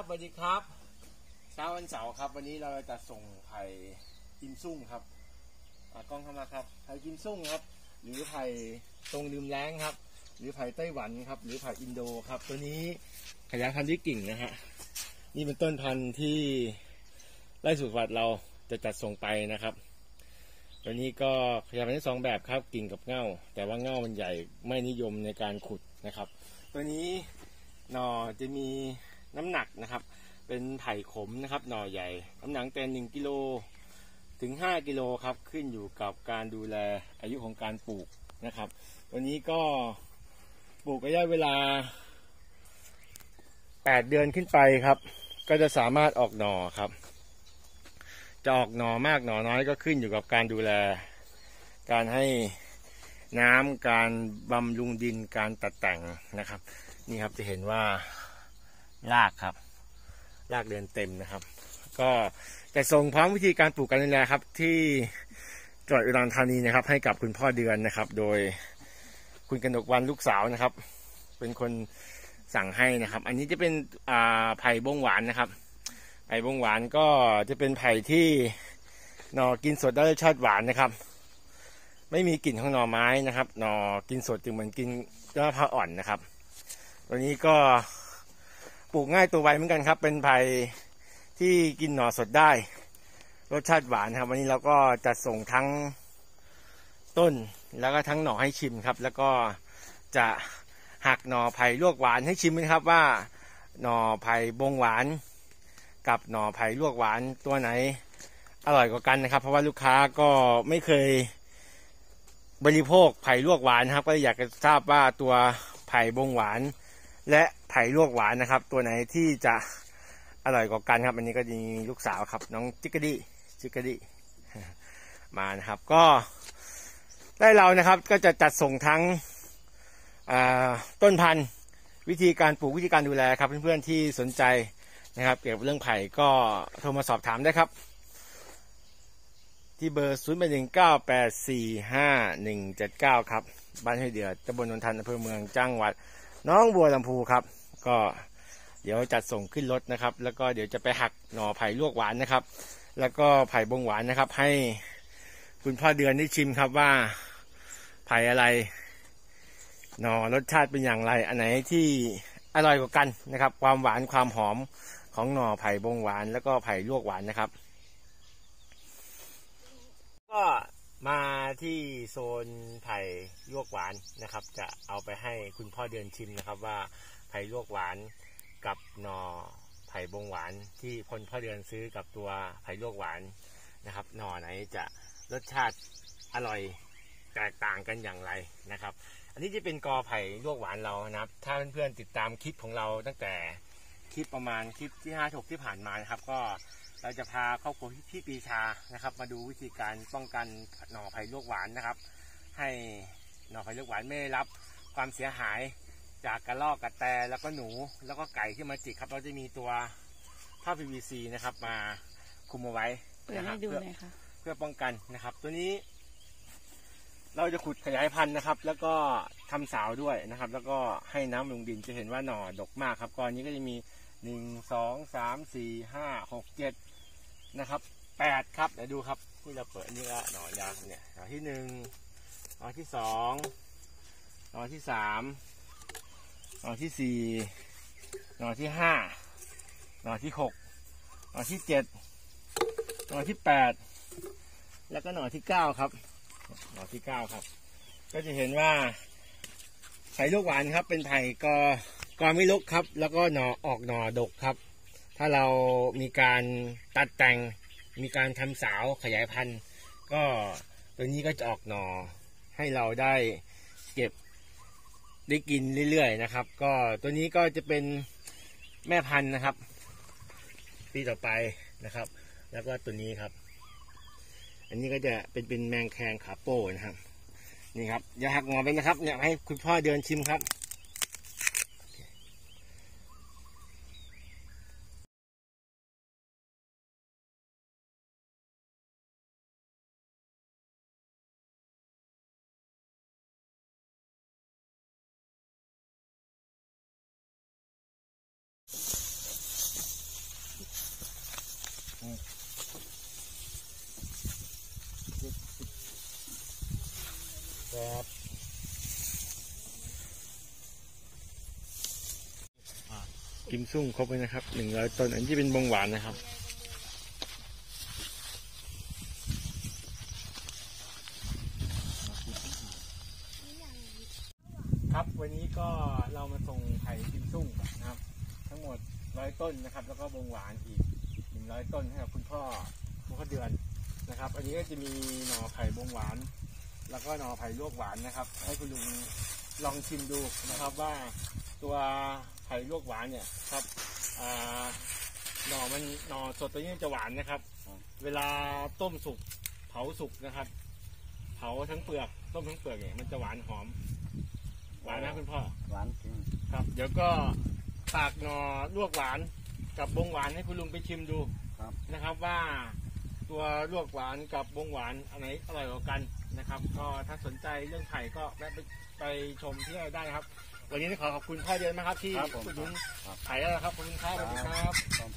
สวัสดีครับเช้าวันเสาร์ครับวันนี้เราจะส่งไผ่กิมซุ่งครับกล้องเข้ามาครับไผ่กิมซุ่งครับหรือไผ่ตรงริมแล้งครับหรือไผ่ไต้หวันครับหรือไผ่อินโดครับตัวนี้ขยายพันธุ์ด้วยกิ่งนะฮะนี่เป็นต้นพันธุ์ที่ไร่สุขวัดเราจะจัดส่งไปนะครับตัวนี้ก็ขยายพันธุ์ได้2แบบครับกิ่งกับเง่าแต่ว่าเง่ามันใหญ่ไม่นิยมในการขุดนะครับตัวนี้หน่อจะมีน้ำหนักนะครับเป็นไผ่ขมนะครับหน่อใหญ่น้ำหนักแต่1 กิโลถึง5 กิโลครับขึ้นอยู่กับการดูแลอายุของการปลูกนะครับตัวนี้ก็ปลูกระยะเวลา8 เดือนขึ้นไปครับก็จะสามารถออกหน่อครับจะออกหน่อมากหน่อน้อยก็ขึ้นอยู่กับการดูแลการให้น้ำการบำรุงดินการตัดแต่งนะครับนี่ครับจะเห็นว่ารากครับรากเดินเต็มนะครับก็จะส่งพร้อมวิธีการปลูกการดูแลครับที่จังหวัดอุดรธานีนะครับให้กับคุณพ่อเดือนนะครับโดยคุณกนกวรรณลูกสาวนะครับเป็นคนสั่งให้นะครับอันนี้จะเป็นไผ่บงหวานนะครับไผ่บงหวานก็จะเป็นไผ่ที่หน่อกินสดได้รสชาติหวานนะครับไม่มีกลิ่นของหน่อไม้นะครับหน่อกินสดจึงเหมือนกินมะพร้าวอ่อนนะครับตัวนี้ก็ปลูกง่ายตัวไวเหมือนกันครับเป็นไผ่ที่กินหน่อสดได้รสชาติหวานครับวันนี้เราก็จะส่งทั้งต้นแล้วก็ทั้งหน่อให้ชิมครับแล้วก็จะหักหน่อไผ่ลวกหวานให้ชิมนะครับว่าหน่อไผ่บงหวานกับหน่อไผ่ลวกหวานตัวไหนอร่อยกว่ากันนะครับเพราะว่าลูกค้าก็ไม่เคยบริโภคไผ่ลวกหวานครับก็อยากจะทราบว่าตัวไผ่บงหวานและไผ่ลวกหวานนะครับตัวไหนที่จะอร่อยกว่ากันครับอันนี้ก็มีลูกสาวครับน้องจิกกะดิมานะครับก็ได้เรานะครับก็จะจัดส่งทั้งต้นพันธุ์วิธีการปลูกวิธีการดูแลครับเพื่อนๆที่สนใจนะครับเกี่ยวกับเรื่องไผ่ก็โทรมาสอบถามได้ครับที่เบอร์0819845179ครับบ้านห้วยเดือดตำบลนนทันอำเภอเมืองจังหวัดหนองบัวลำพูครับก็เดี๋ยวจัดส่งขึ้นรถนะครับแล้วก็เดี๋ยวจะไปหักหน่อไผ่ลวกหวานนะครับแล้วก็ไผ่บงหวานนะครับให้คุณพ่อเดือนได้ชิมครับว่าไผ่อะไรหน่อรสชาติเป็นอย่างไรอันไหนที่อร่อยกว่ากันนะครับความหวานความหอมของหน่อไผ่บงหวานแล้วก็ไผ่ลวกหวานนะครับก็มาที่โซนไผ่ลวกหวานนะครับจะเอาไปให้คุณพ่อเดือนชิมนะครับว่าไผ่ลวกหวานกับหน่อไผ่บงหวานที่พ่อเดือนซื้อกับตัวไผ่ลวกหวานนะครับหน่อไหนจะรสชาติอร่อยแตกต่างกันอย่างไรนะครับอันนี้จะเป็นกอไผ่ลวกหวานเรานะครับถ้าเพื่อนๆติดตามคลิปของเราตั้งแต่คลิปประมาณคลิปที่5-6ที่ผ่านมานะครับก็เราจะพาครอบครัวพี่ปีชานะครับมาดูวิธีการป้องกันหน่อไผ่ลวกหวานนะครับให้หน่อไผ่ลวกหวานไม่ได้รับความเสียหายจากกระรอกกระแตแล้วก็หนูแล้วก็ไก่ที่มาจิกครับเราจะมีตัวผ้า PVC นะครับมาคุมเอาไว้นะครับเพื่อป้องกันนะครับตัวนี้เราจะขุดขยายพันธุ์นะครับแล้วก็ทำสาวด้วยนะครับแล้วก็ให้น้ำลงดินจะเห็นว่าหน่อดกมากครับก้อนนี้ก็จะมี1 2 3 4 5 6 7นะครับ8ครับเดี๋ยวดูครับที่เราเปิดนี่ละหน่อยาวเนี่ยหน่อที่1หน่อที่2หน่อที่3หน่อที่4หน่อที่5หน่อที่6หน่อที่7หน่อที่8แล้วก็หน่อที่9ครับหน่อที่9ครับก็จะเห็นว่าไผ่ลูกหวานครับเป็นไผ่กอไม่รกครับแล้วก็หน่อออกหน่อดกครับถ้าเรามีการตัดแต่งมีการทำสาวขยายพันธุ์ก็ตัวนี้ก็จะออกหน่อให้เราได้เก็บได้กินเรื่อยๆนะครับก็ตัวนี้ก็จะเป็นแม่พันธุ์นะครับปีต่อไปนะครับแล้วก็ตัวนี้ครับอันนี้ก็จะเป็นแมงแคงขาโป้นะครับนี่ครับอย่าหักงอไปนะครับเนี่ยให้คุณพ่อเดินชิมครับครับกิมซุ่งครบเลยนะครับ100 ต้นอันนี้เป็นบงหวานนะครับครับวันนี้ก็เรามาส่งไผ่กิมซุ่งนะครับทั้งหมด100 ต้นนะครับแล้วก็บงหวานอีก100 ต้นให้กับคุณพ่อเดือนนะครับอันนี้ก็จะมีหน่อไผ่บงหวานแล้วก็หน่อไผ่ลวกหวานนะครับให้คุณลุงลองชิมดูนะครับว่าตัวไผ่ลวกหวานเนี่ยครับหน่อสดตัวนี้จะหวานนะครับเวลาต้มสุกเผาสุกนะครับเผาทั้งเปลือกต้มทั้งเปลือกเนี่ยมันจะหวานหอมหวานนะคุณพ่อหวานจริงครับเดี๋ยวก็ตากหน่อลวกหวานกับบงหวานให้คุณลุงไปชิมดูนะครับว่าตัวลวกหวานกับบงหวานอันไหนอร่อยกว่ากันนะครับก็ถ้าสนใจเรื่องไผ่ก็แวะไปชมที่ได้นะครับวันนี้ขอขอบคุณพ่อเดือนมากครับที่อุดหนุนไผ่แล้วครับขอบคุณครับสวัสดีครับ